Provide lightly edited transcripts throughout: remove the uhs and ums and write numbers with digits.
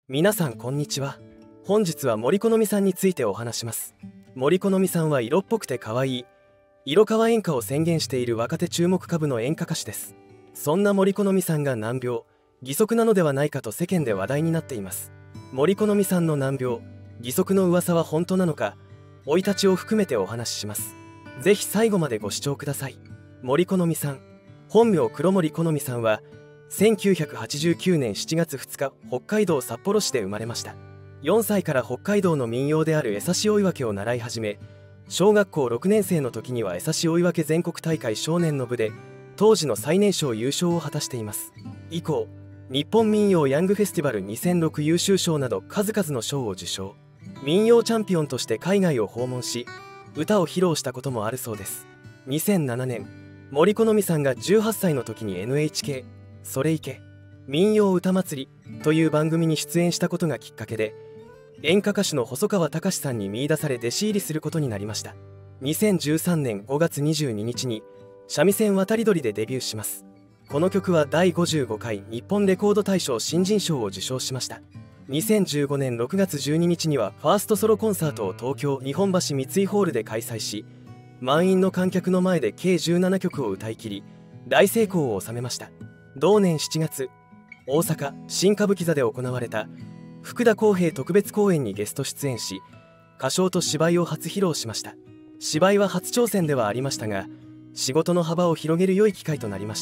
皆さんこんにちは。本日は森好美さんについてお話します。森好美さんは色っぽくて可愛い色川演歌を宣言している若手注目株の演歌歌手です。そんな森好美さんが難病義足なのではないかと世間で話題になっています。森好美さんの難病義足の噂は本当なのか、生い立ちを含めてお話しします。ぜひ最後までご視聴ください。森好美さん、本名黒森好美さんは1989年7月2日北海道札幌市で生まれました。4歳から北海道の民謡である江差追分を習い始め、小学校6年生の時には江差追分全国大会少年の部で当時の最年少優勝を果たしています。以降日本民謡ヤングフェスティバル2006優秀賞など数々の賞を受賞。民謡チャンピオンとして海外を訪問し歌を披露したこともあるそうです。2007年森好美さんが18歳の時に NHK それいけ民謡歌祭りという番組に出演したことがきっかけで、演歌歌手の細川たかしさんに見出され弟子入りすることになりました。2013年5月22日に三味線渡り鳥でデビューします。この曲は第55回日本レコード大賞新人賞を受賞しました。2015年6月12日にはファーストソロコンサートを東京日本橋三井ホールで開催し、満員の観客の前で計17曲を歌い切り大成功を収めました。同年7月、大阪新歌舞伎座で行われた福田康平特別公演にゲスト出演し、歌唱と芝居を初披露しました。芝居は初挑戦ではありましたが、仕事の幅を広げる良い機会となりました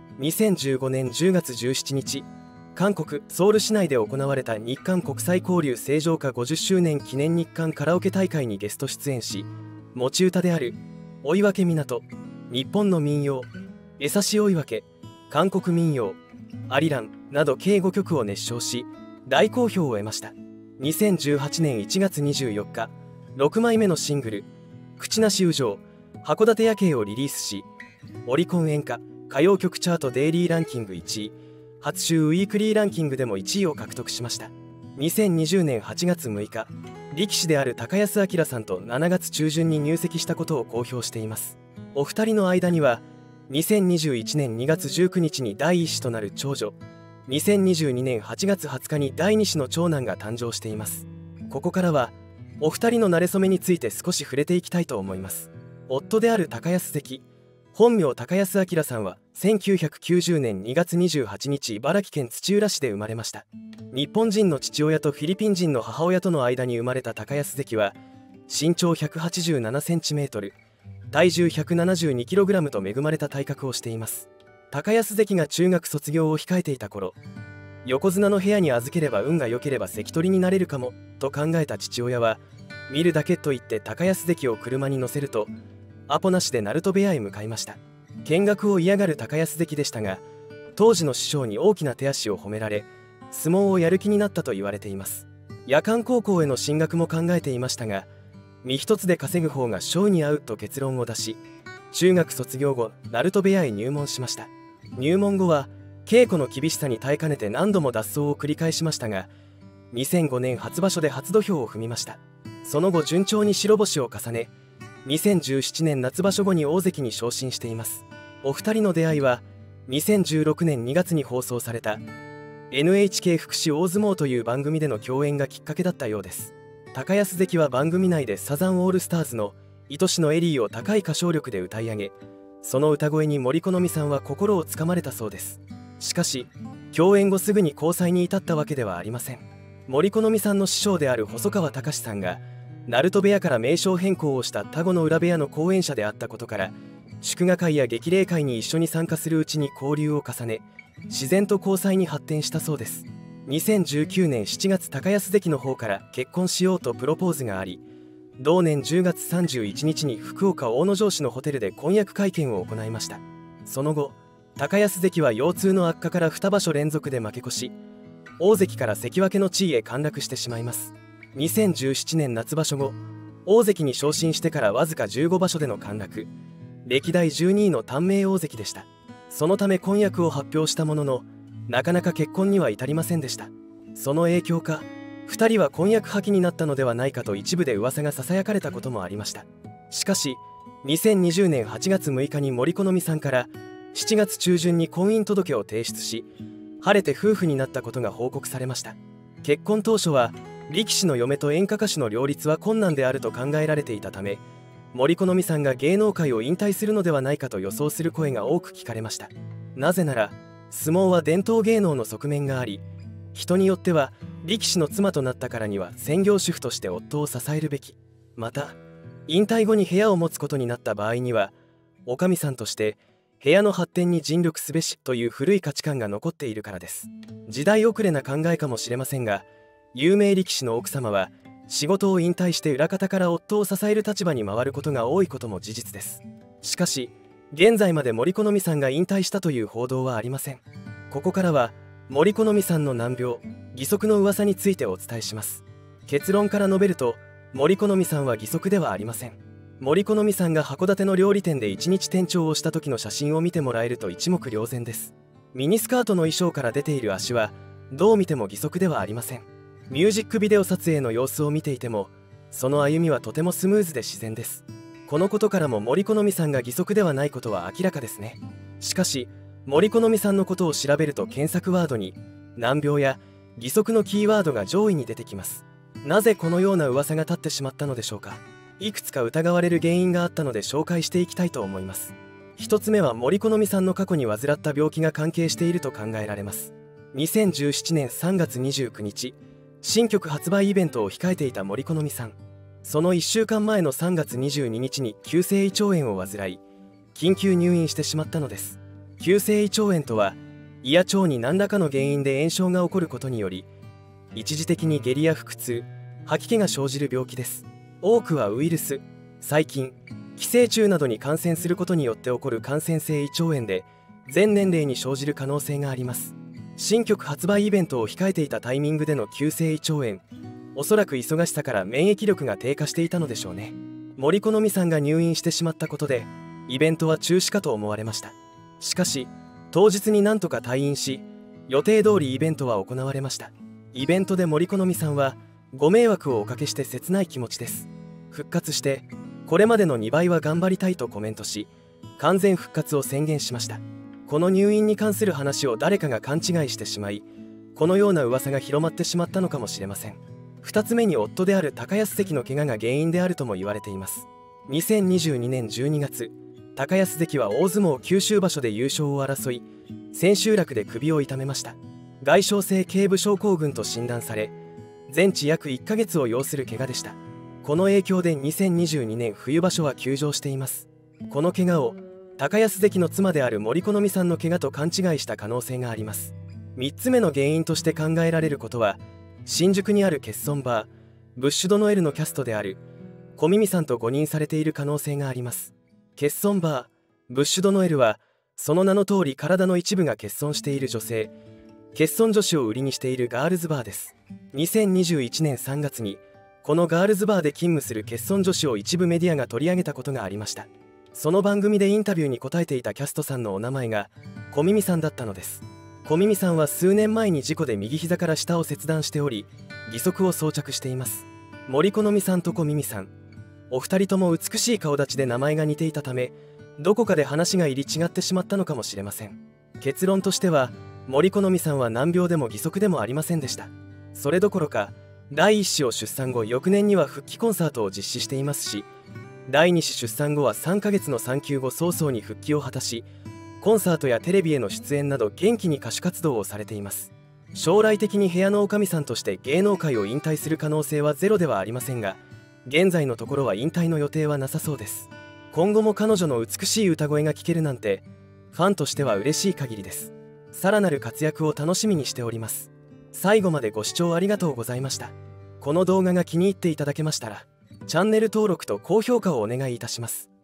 。2015年10月17日、韓国ソウル市内で行われた日韓国際交流正常化50周年記念日韓カラオケ大会にゲスト出演し、持ち歌である追分港、日本の民謡江差追分、韓国民謡アリランなど計5曲を熱唱し大好評を得ました。2018年1月24日、6枚目のシングル「口なし雨情函館夜景」をリリースし、オリコン演歌歌謡曲チャートデイリーランキング1位、初週ウィークリーランキングでも1位を獲得しました。2020年8月6日、力士である高安明さんと7月中旬に入籍したことを公表しています。お二人の間には2021年2月19日に第1子となる長女、2022年8月20日に第2子の長男が誕生しています。ここからはお二人の馴れ初めについて少し触れていきたいと思います。夫である高安関、本名高安明さんは1990年2月28日茨城県土浦市で生まれました。日本人の父親とフィリピン人の母親との間に生まれた高安関は身長 187cm、体重 172kg と恵まれた体格をしています。高安関が中学卒業を控えていた頃、横綱の部屋に預ければ運が良ければ関取になれるかもと考えた父親は、見るだけと言って高安関を車に乗せるとアポなしで鳴門部屋へ向かいました。見学を嫌がる高安関でしたが、当時の師匠に大きな手足を褒められ相撲をやる気になったと言われています。夜間高校への進学も考えていましたが、身一つで稼ぐ方が性に合うと結論を出し、中学卒業後鳴門部屋へ入門しました。入門後は稽古の厳しさに耐えかねて何度も脱走を繰り返しましたが、2005年初場所で初土俵を踏みました。その後順調に白星を重ね、2017年夏場所後に大関に昇進しています。お二人の出会いは2016年2月に放送された NHK 福祉大相撲という番組での共演がきっかけだったようです。高安関は番組内でサザンオールスターズの愛しのエリーを高い歌唱力で歌い上げ、その歌声に森好美さんは心をつかまれたそうです。しかし共演後すぐに交際に至ったわけではありません。森好美さんの師匠である細川たかしさんが鳴門部屋から名称変更をした田子の浦部屋の後援者であったことから、祝賀会や激励会に一緒に参加するうちに交流を重ね、自然と交際に発展したそうです。2019年7月、高安関の方から結婚しようとプロポーズがあり、同年10月31日に福岡大野城市のホテルで婚約会見を行いました。その後高安関は腰痛の悪化から2場所連続で負け越し、大関から関脇の地位へ陥落してしまいます。2017年夏場所後、大関に昇進してからわずか15場所での陥落、歴代12位の短命大関でした。そのため婚約を発表したものの、なかなか結婚には至りませんでした。その影響か2人は婚約破棄になったのではないかと一部で噂がささやかれたこともありました。しかし2020年8月6日に森好美さんから7月中旬に婚姻届を提出し、晴れて夫婦になったことが報告されました。 結婚当初は力士の嫁と演歌歌手の両立は困難であると考えられていたため、森好美さんが芸能界を引退するのではないかと予想する声が多く聞かれました。なぜなら相撲は伝統芸能の側面があり、人によっては力士の妻となったからには専業主婦として夫を支えるべき、また引退後に部屋を持つことになった場合にはおかみさんとして部屋の発展に尽力すべしという古い価値観が残っているからです。時代遅れな考えかもしれませんが、有名力士の奥様は仕事を引退して裏方から夫を支える立場に回ることが多いことも事実です。しかし現在まで森好美さんが引退したという報道はありません。ここからは森好美さんの難病、義足の噂についてお伝えします。結論から述べると、森好美さんは義足ではありません。森好美さんが函館の料理店で1日店長をした時の写真を見てもらえると一目瞭然です。ミニスカートの衣装から出ている足はどう見ても義足ではありません。ミュージックビデオ撮影の様子を見ていても、その歩みはとてもスムーズで自然です。このことからも森好美さんが義足ではないことは明らかですね。しかし森好美さんのことを調べると検索ワードに難病や義足のキーワードが上位に出てきます。なぜこのような噂が立ってしまったのでしょうか。いくつか疑われる原因があったので紹介していきたいと思います。一つ目は森好美さんの過去に患った病気が関係していると考えられます。2017年3月29日新曲発売イベントを控えていた森好美さん、その1週間前の3月22日に急性胃腸炎を患い緊急入院してしまったのです。急性胃腸炎とは胃や腸に何らかの原因で炎症が起こることにより一時的に下痢や腹痛、吐き気が生じる病気です。多くはウイルス、細菌、寄生虫などに感染することによって起こる感染性胃腸炎で全年齢に生じる可能性があります。新曲発売イベントを控えていたタイミングでの急性胃腸炎、おそらく忙しさから免疫力が低下していたのでしょうね。森好美さんが入院してしまったことでイベントは中止かと思われました。しかし当日になんとか退院し、予定通りイベントは行われました。イベントで森好美さんはご迷惑をおかけして切ない気持ちです、復活してこれまでの2倍は頑張りたいとコメントし、完全復活を宣言しました。この入院に関する話を誰かが勘違いしてしまい、このような噂が広まってしまったのかもしれません。2つ目に夫である高安関の怪我が原因であるとも言われています。2022年12月高安関は大相撲九州場所で優勝を争い千秋楽で首を痛めました。外傷性頸部症候群と診断され全治約1ヶ月を要する怪我でした。この影響で2022年冬場所は休場しています。この怪我を高安関の妻である森好美さんの怪我と勘違いした可能性があります。3つ目の原因として考えられることは、新宿にある欠損バーブッシュドノエルのキャストである小耳さんと誤認されている可能性があります。欠損バーブッシュドノエルはその名の通り体の一部が欠損している女性、欠損女子を売りにしているガールズバーです。2021年3月にこのガールズバーで勤務する欠損女子を一部メディアが取り上げたことがありました。その番組でインタビューに答えていたキャストさんのお名前が小耳さんだったのです。小耳さんは数年前に事故で右膝から下を切断しており義足を装着しています。森好美さんと小耳さん、お二人とも美しい顔立ちで名前が似ていたためどこかで話が入り違ってしまったのかもしれません。結論としては森好美さんは難病でも義足でもありませんでした。それどころか第1子を出産後翌年には復帰コンサートを実施していますし、第2子出産後は3ヶ月の産休後早々に復帰を果たしコンサートやテレビへの出演など元気に歌手活動をされています。将来的に部屋のおかみさんとして芸能界を引退する可能性はゼロではありませんが、現在のところは引退の予定はなさそうです。今後も彼女の美しい歌声が聴けるなんてファンとしては嬉しい限りです。さらなる活躍を楽しみにしております。最後までご視聴ありがとうございました。この動画が気に入っていただけましたらチャンネル登録と高評価をお願いいたします。